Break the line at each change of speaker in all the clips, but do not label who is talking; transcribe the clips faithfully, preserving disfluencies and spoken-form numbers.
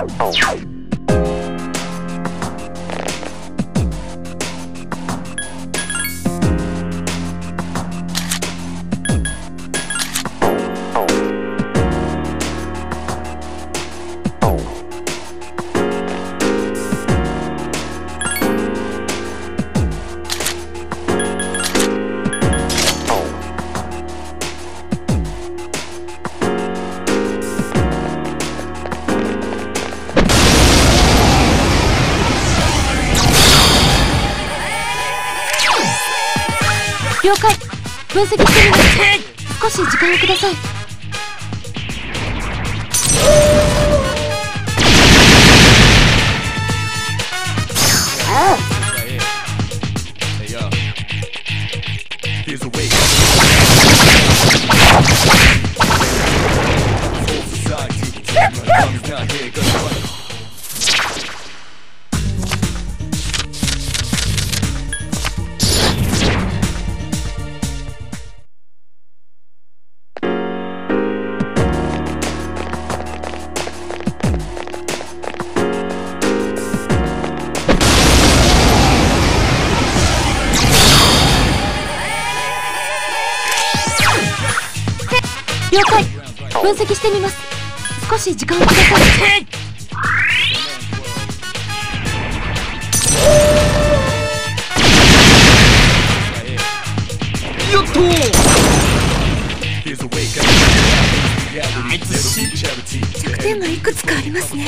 了解。分析してみます。少し時間をください。了解。分析してみます。少し時間をください。
よっとあいつし
弱点がいくつかありますね。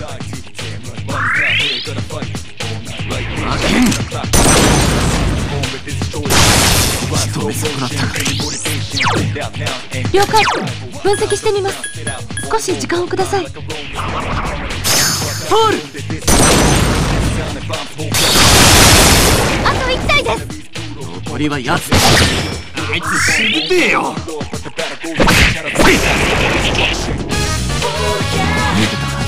負けん仕留め損なった。
了解。分析してみます。少し時間をください。
フォール
あといち体です。
残りはやつあいつ死にてえよ。見てた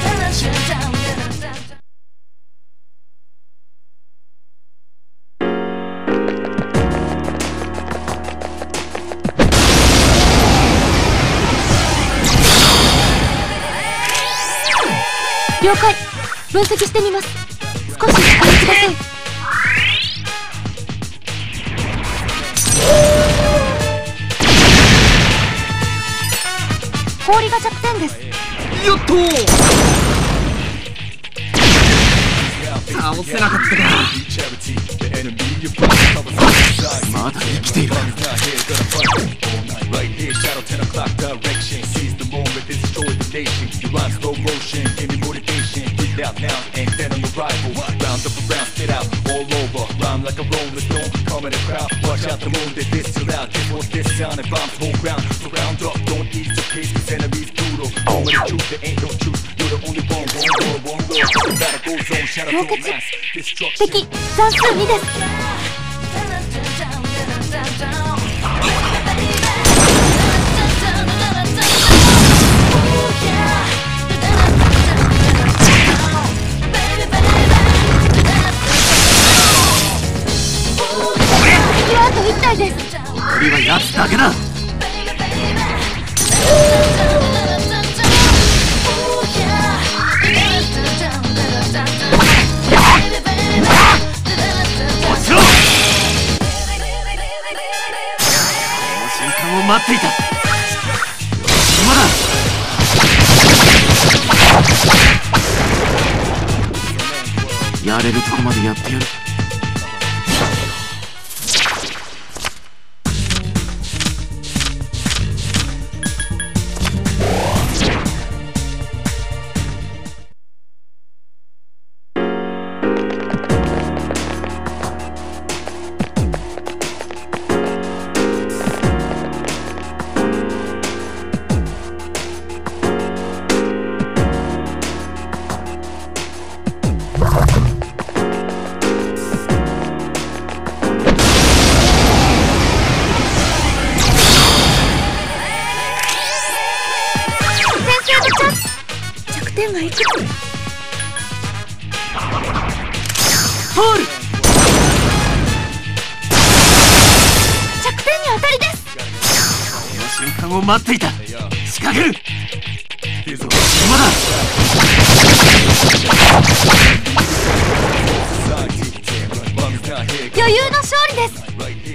了解。分析してみます。少し時間をください。氷が弱点です。
よっと倒せなかったか。まだ生きている。Out now and then on the rival round up around spit out all over rhyme like a rolling stone come in a crowd watch out the moon they diss too loud this what's this sound and bombs whole ground surround up don't ease the pace cause enemies brutal home of the truth there ain't no truth you're the only one one world one world battle goes on shout out to mass destruction
敵残数にです。
残りはやつだけだ。落ちろ。この瞬間を待っていた。今だ。やれるとこまでやってやる。
点がいくつ？
フォール。
着点に当たりです。
この瞬間を待っていた。仕掛ける。今だ。
余裕の勝利です。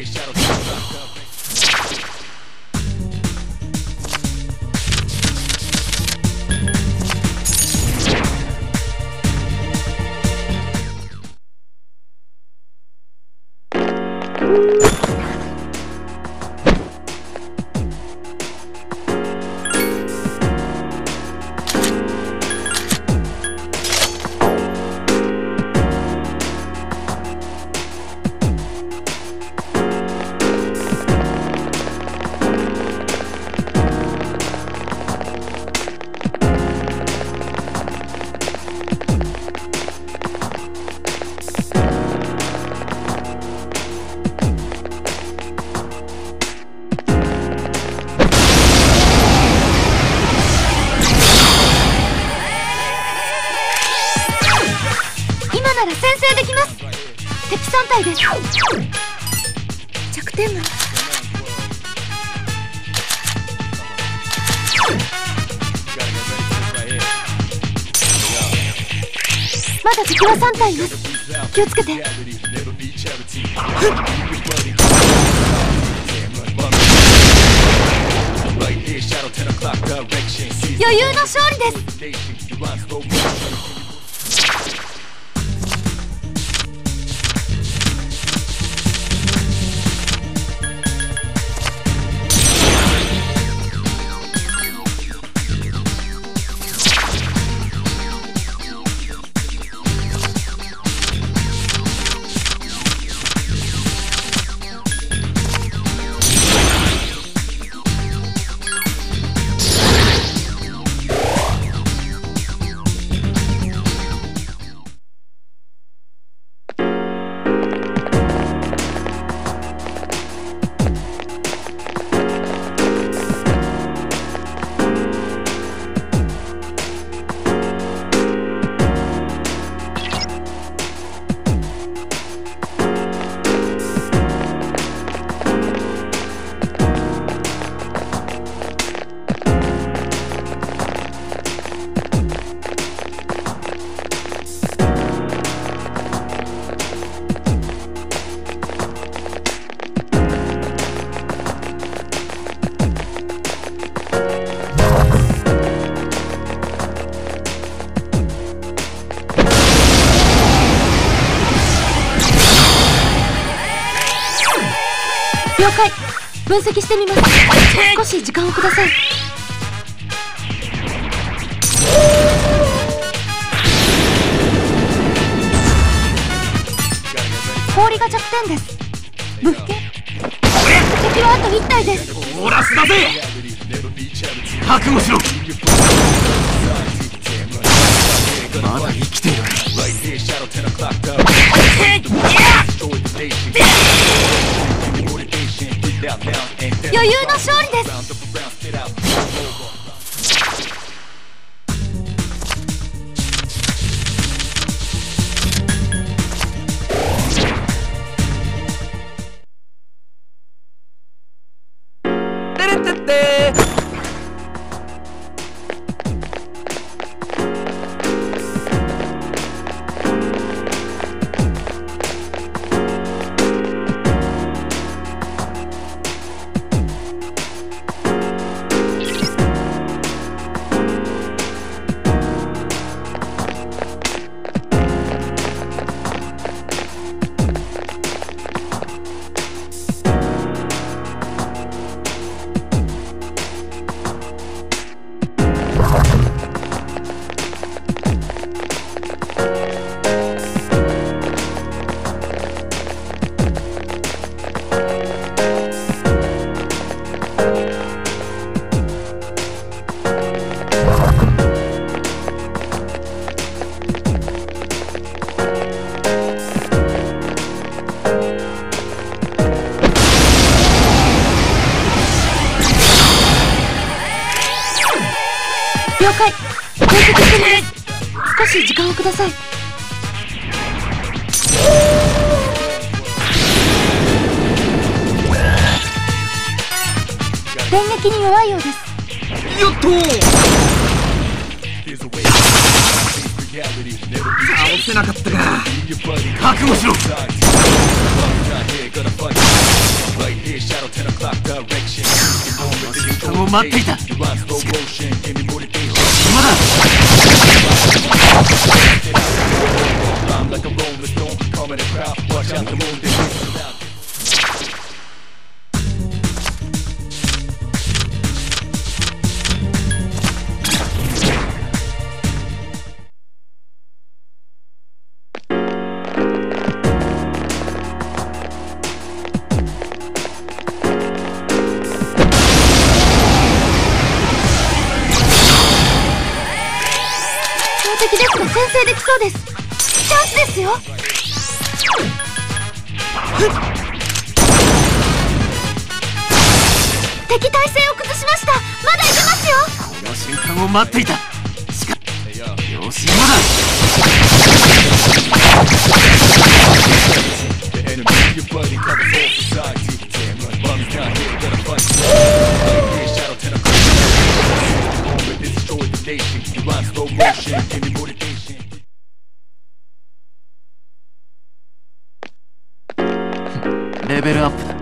なら先制できます。敵さん体です。弱点はまだ敵はさん体います。気をつけて。余裕の勝利です。了解。分析してみます。少し時間をください。氷が弱点です。物件。敵はあといち体です。
オーラスだぜ。覚悟しろ。まだ生きている。
余裕の勝利です。
てれってって了解。分析してみます。少し時間をください。電撃に弱いようです。 よっと
倒せなかったか。覚悟しろ。時間を待っていた。今だ。
敵ですが先制できそうです。チャンスですよ。敵体勢を崩しました。まだいけますよ。
この瞬間を待っていた。しかよし、今だ。レベルアップだ。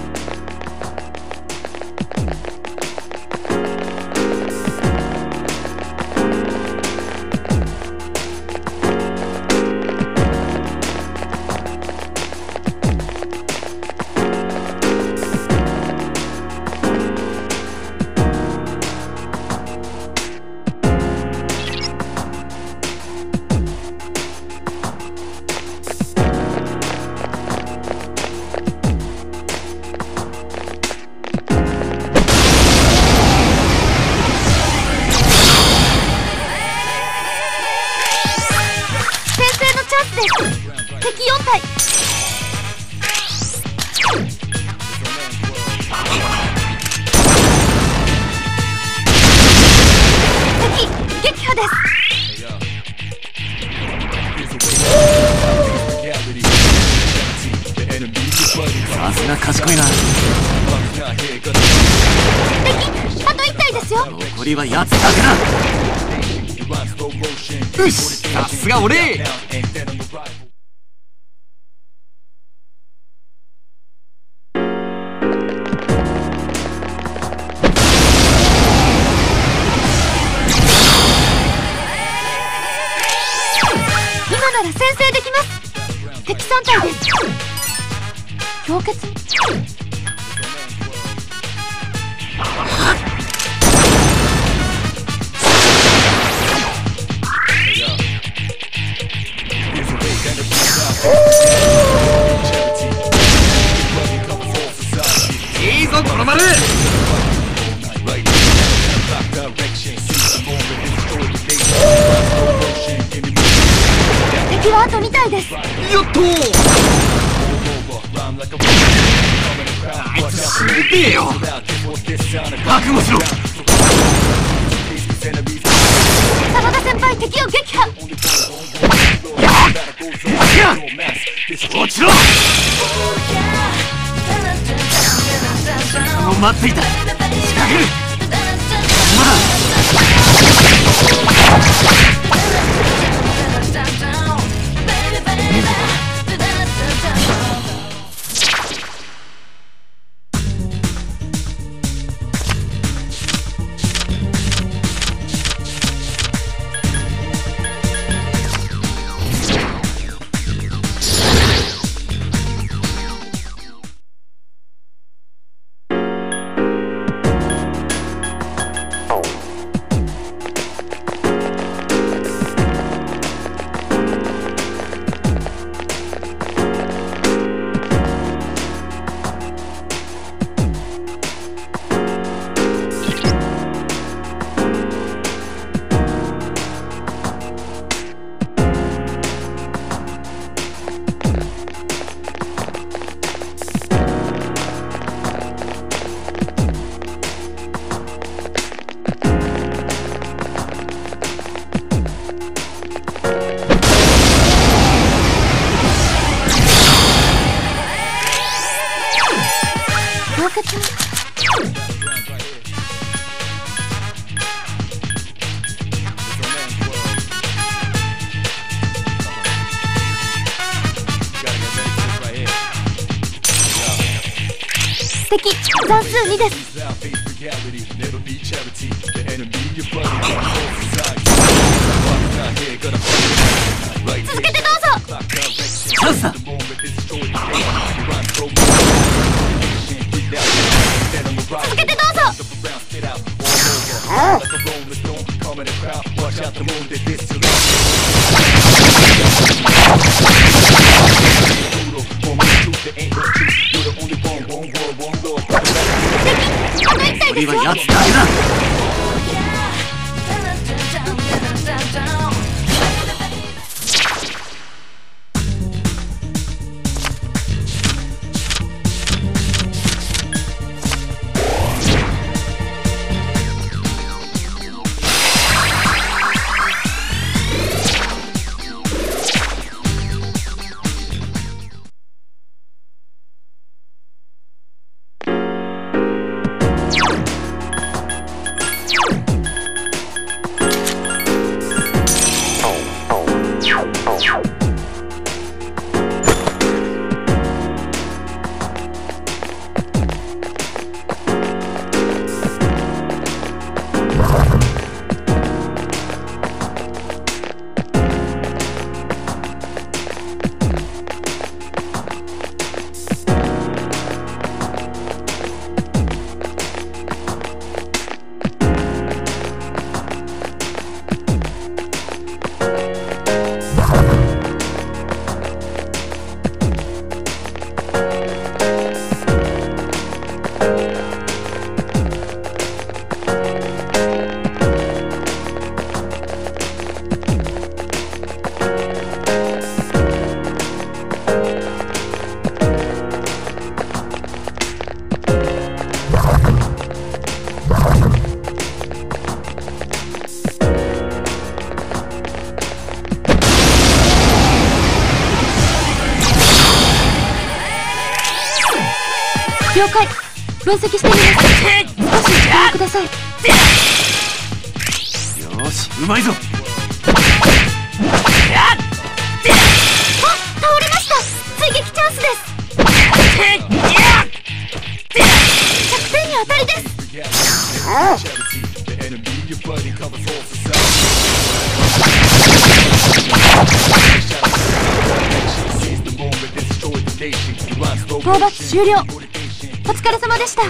敵よん体。敵撃破です。
さすが賢いな。
敵あといち体ですよ。
残りはやつだけだ。よし、さすが俺。
今なら先制できます。敵さん体です。氷結。
いいぞ、この丸。
敵はあとに体です。
よっと。あいつ死にてえよ。覚悟しろ。
真田先輩、敵を撃破。
落ちろ。もう待っていた。仕掛ける。まだ。
残数にです。続けてどうぞ。
チャンスだ。
続けてどうぞ。
俺はやつだけだ。
了解。分析してみます。少し時間をください。
よし、うまいぞ。
あ、倒れました。追撃チャンスです。ひゃくてんに当たりです。討伐終了。お疲れ様でした。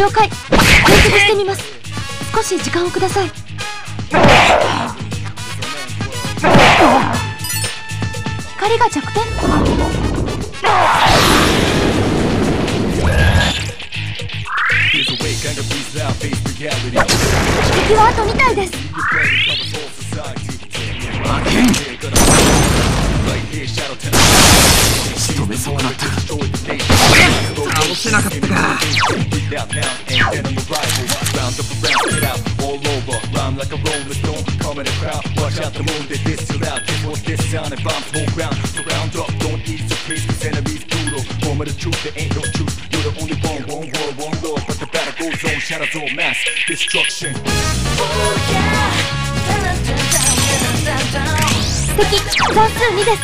了解。分析してみます。少し時間をください。光が弱点。敵は後みたいです。
仕留め損なった。倒せなかったか。
敵残数にです。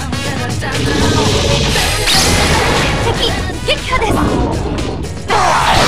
敵撃破です。